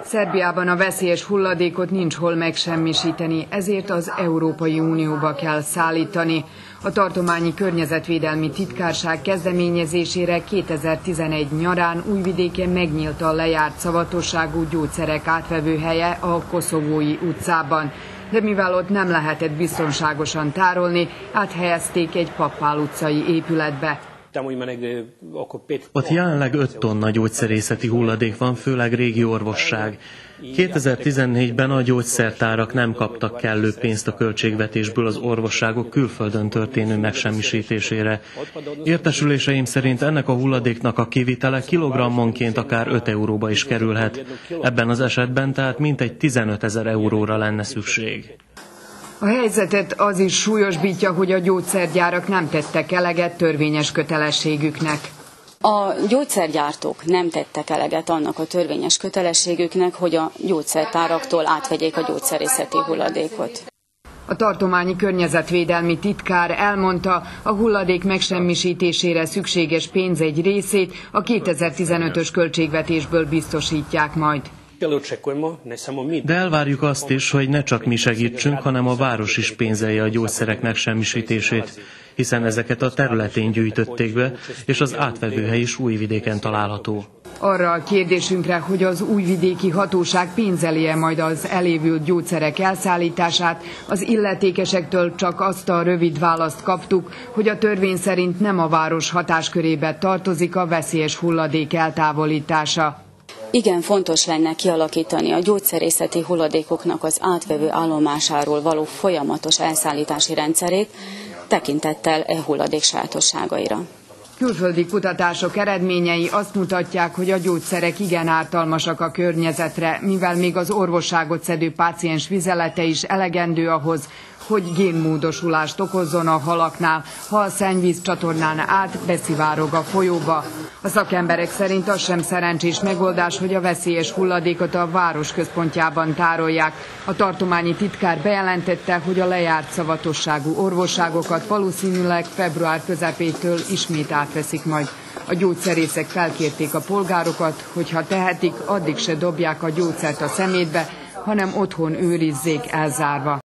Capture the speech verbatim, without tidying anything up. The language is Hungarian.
Szerbiában a veszélyes hulladékot nincs hol megsemmisíteni, ezért az Európai Unióba kell szállítani. A tartományi környezetvédelmi titkárság kezdeményezésére kétezer-tizenegy nyarán Újvidéken megnyílt a lejárt szavatosságú gyógyszerek átvevő helye a Koszovói utcában. De mivel ott nem lehetett biztonságosan tárolni, áthelyezték egy Pappál utcai épületbe. Ott jelenleg öt tonna gyógyszerészeti hulladék van, főleg régi orvosság. kétezer-tizennégyben a gyógyszertárak nem kaptak kellő pénzt a költségvetésből az orvosságok külföldön történő megsemmisítésére. Értesüléseim szerint ennek a hulladéknak a kivitele kilogrammonként akár öt euróba is kerülhet. Ebben az esetben tehát mintegy tizenötezer euróra lenne szükség. A helyzetet az is súlyosbítja, hogy a gyógyszergyárak nem tettek eleget törvényes kötelességüknek. A gyógyszergyártók nem tettek eleget annak a törvényes kötelességüknek, hogy a gyógyszertáraktól átvegyék a gyógyszerészeti hulladékot. A tartományi környezetvédelmi titkár elmondta, a hulladék megsemmisítésére szükséges pénz egy részét a kétezer-tizenötös költségvetésből biztosítják majd. De elvárjuk azt is, hogy ne csak mi segítsünk, hanem a város is pénzelje a gyógyszerek megsemmisítését, hiszen ezeket a területén gyűjtötték be, és az átvevőhely is Újvidéken található. Arra a kérdésünkre, hogy az újvidéki hatóság pénzeli-e majd az elévült gyógyszerek elszállítását, az illetékesektől csak azt a rövid választ kaptuk, hogy a törvény szerint nem a város hatáskörébe tartozik a veszélyes hulladék eltávolítása. Igen fontos lenne kialakítani a gyógyszerészeti hulladékoknak az átvevő állomásáról való folyamatos elszállítási rendszerét, tekintettel e hulladék sajátosságaira. Külföldi kutatások eredményei azt mutatják, hogy a gyógyszerek igen ártalmasak a környezetre, mivel még az orvosságot szedő páciens vizelete is elegendő ahhoz, hogy génmódosulást okozzon a halaknál, ha a szennyvíz csatornán át beszivárog a folyóba. A szakemberek szerint az sem szerencsés megoldás, hogy a veszélyes hulladékot a város központjában tárolják. A tartományi titkár bejelentette, hogy a lejárt szavatosságú orvosságokat valószínűleg február közepétől ismét átveszik majd. A gyógyszerészek felkérték a polgárokat, hogy ha tehetik, addig se dobják a gyógyszert a szemétbe, hanem otthon őrizzék elzárva.